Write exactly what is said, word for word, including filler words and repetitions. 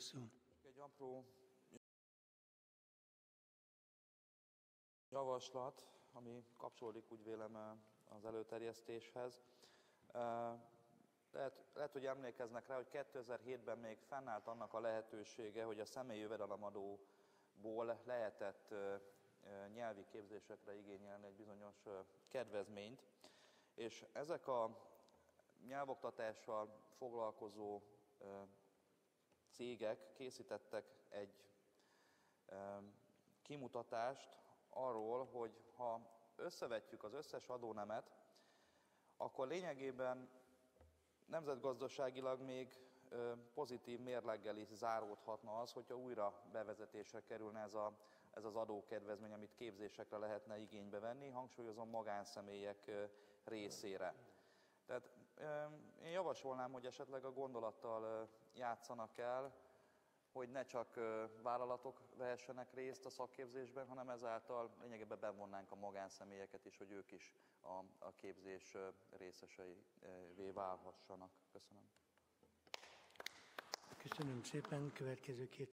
szó. Egy apró javaslat, ami kapcsolódik, úgy vélem, az előterjesztéshez. Lehet, lehet, hogy emlékeznek rá, hogy kétezer-hétben még fennállt annak a lehetősége, hogy a személyi jövedelemadóból lehetett nyelvi képzésekre igényelni egy bizonyos kedvezményt, és ezek a nyelvoktatással foglalkozó cégek készítettek egy kimutatást arról, hogy ha összevetjük az összes adónemet, akkor lényegében nemzetgazdaságilag még pozitív mérleggel is záródhatna az, hogyha újra bevezetésre kerülne ez, a, ez az adókedvezmény, amit képzésekre lehetne igénybe venni, hangsúlyozom magánszemélyek részére. Tehát én javasolnám, hogy esetleg a gondolattal játszanak el, hogy ne csak vállalatok vehessenek részt a szakképzésben, hanem ezáltal lényegében bevonnánk a magánszemélyeket is, hogy ők is a, a képzés részeseivé válhassanak. Köszönöm. Köszönöm szépen. Következő két